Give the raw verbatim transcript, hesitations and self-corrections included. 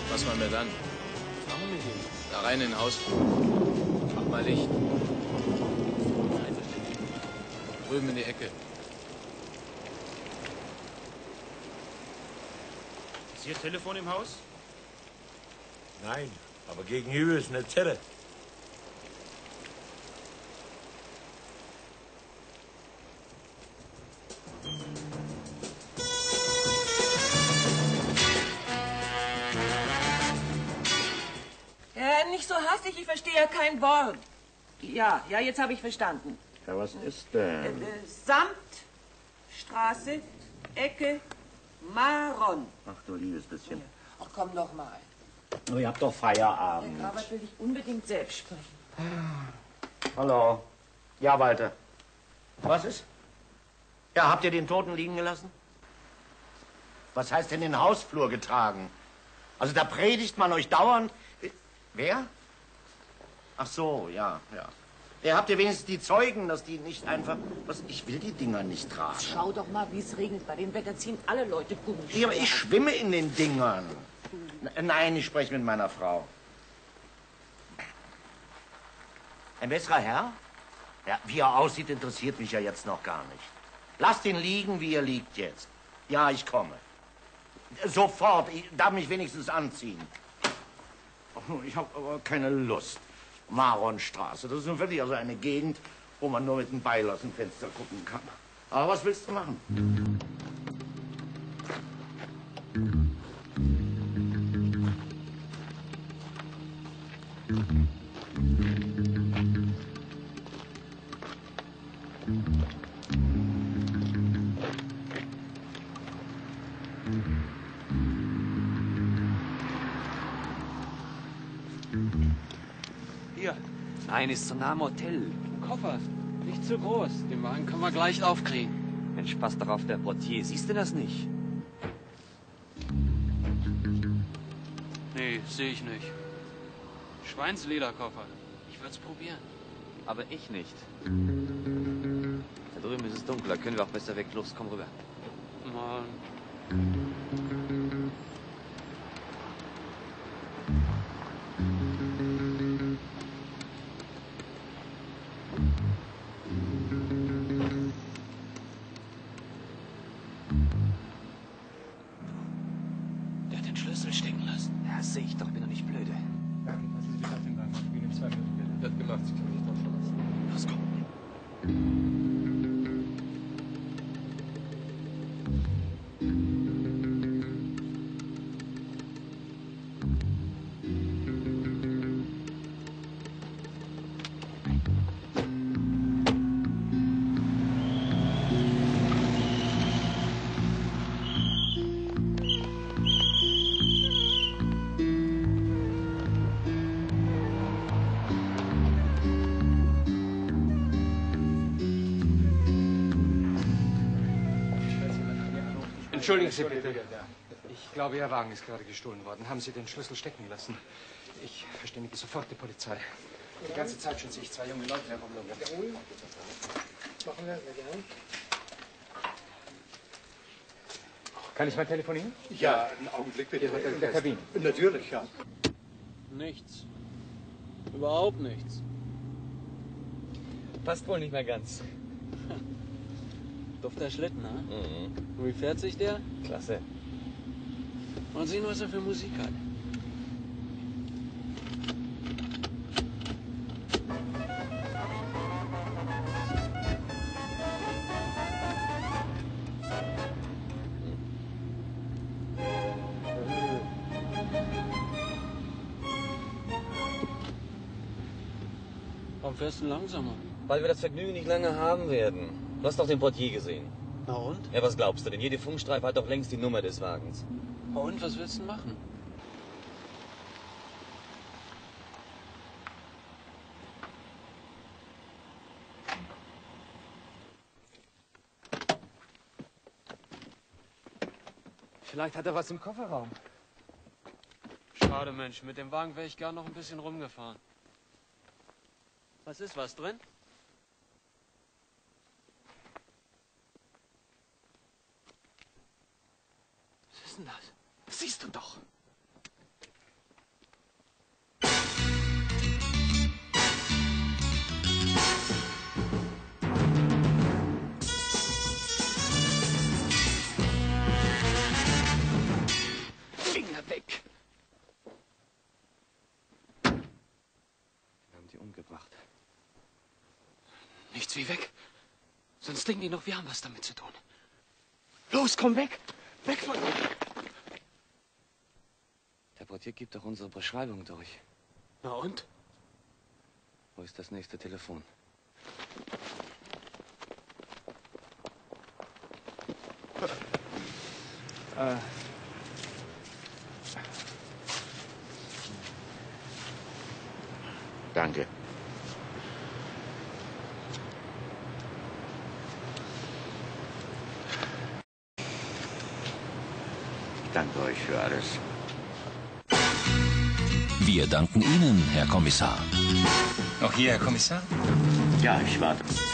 Was machen wir dann? Was machen wir mit ihm? Da rein in den Hausflur. Mach mal Licht. Drüben in die Ecke. Ist Ihr Telefon im Haus? Nein, aber gegenüber ist eine Zelle. Ja, nicht so hastig, ich verstehe ja kein Wort. Ja, ja, jetzt habe ich verstanden. Ja, was ist denn? Äh, Samtstraße, Ecke, Maron. Ach du liebes bisschen. Ach, komm doch mal. Oh, ihr habt doch Feierabend. Der Grabert will dich unbedingt selbst sprechen. Hallo. Ja, Walter. Was ist? Ja, habt ihr den Toten liegen gelassen? Was heißt denn in den Hausflur getragen? Also da predigt man euch dauernd. Wer? Ach so, ja, ja. Ja, habt ihr wenigstens die Zeugen, dass die nicht einfach... Was, ich will die Dinger nicht tragen. Schau doch mal, wie es regnet. Bei dem Wetter ziehen alle Leute Gummistiefel. Ja, aber ich schwimme in den Dingern. N- Nein, ich spreche mit meiner Frau. Ein besserer Herr? Ja, wie er aussieht, interessiert mich ja jetzt noch gar nicht. Lasst ihn liegen, wie er liegt jetzt. Ja, ich komme. Sofort. Ich darf mich wenigstens anziehen. Oh, ich habe aber keine Lust. Maronstraße, das ist nun wirklich also eine Gegend, wo man nur mit dem Beil aus dem Fenster gucken kann. Aber was willst du machen? Hier. Nein, ist zu nah am Hotel. Koffer. Nicht zu groß. Den Wagen können wir gleich aufkriegen. Mensch, pass doch auf, der Portier. Siehst du das nicht? Nee, sehe ich nicht. Schweinslederkoffer. Ich würde es probieren. Aber ich nicht. Da drüben ist es dunkel, da können wir auch besser weg. Los, komm rüber. Mann. Der hat den Schlüssel stecken lassen. Ja, sehe ich doch, bin doch nicht blöde. Lassen Sie bitte auf den Wagen. Ich bin in zwei Minuten wieder. Wird gemacht, Sie können mich drauf verlassen. Los, komm. Entschuldigen Sie bitte. Ich glaube, Ihr Wagen ist gerade gestohlen worden. Haben Sie den Schlüssel stecken lassen? Ich verständige sofort die Polizei. Die ganze Zeit schon sehe ich zwei junge Leute herumlungern. Jawohl. Machen wir, sehr gerne. Kann ich mal telefonieren? Ja, einen Augenblick bitte. In der Kabine. Natürlich, ja. Nichts. Überhaupt nichts. Passt wohl nicht mehr ganz. Dufter Schlitten, ne? Mhm. Und wie fährt sich der? Klasse. Mal sehen, was er für Musik hat. Warum fährst du langsamer? Weil wir das Vergnügen nicht lange haben werden. Du hast doch den Portier gesehen. Na und? Ja, was glaubst du denn? Jede Funkstreife hat doch längst die Nummer des Wagens. Na und, was willst du machen? Vielleicht hat er was im Kofferraum. Schade, Mensch. Mit dem Wagen wäre ich gern noch ein bisschen rumgefahren. Was ist, was drin? Was ist denn das? Das siehst du doch. Legen die noch, wir haben was damit zu tun. Los, komm weg! Weg von mir! Der Portier gibt doch unsere Beschreibung durch. Na und? Wo ist das nächste Telefon? Äh. Danke. Ich danke euch für alles. Wir danken Ihnen, Herr Kommissar. Auch hier, Herr Kommissar? Ja, ich warte.